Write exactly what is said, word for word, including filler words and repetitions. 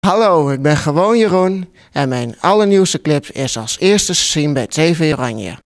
Hallo, ik ben gewoon Jeroen en mijn allernieuwste clip is als eerste te zien bij T V Oranje.